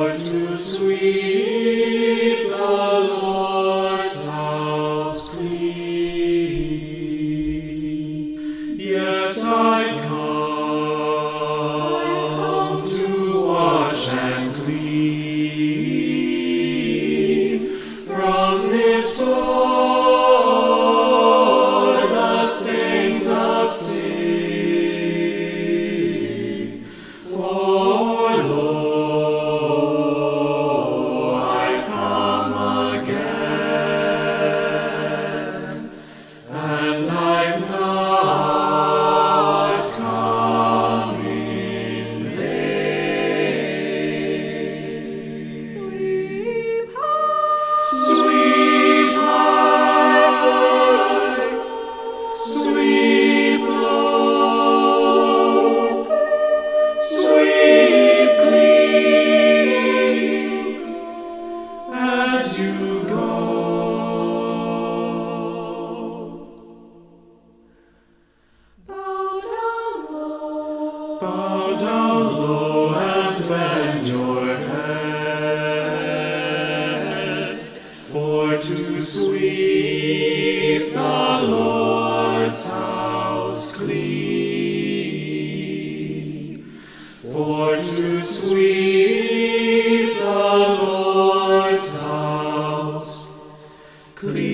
to sweep the Lord's house clean. Yes, I've come to wash and clean from this floor the stains of sin. For lo, I come again, and I've not come in vain. Sweep high, sweep low, sweep clean as you go. Bow down low and bend your head, for to sweep the Lord's house clean, for to sweep the Lord's house clean.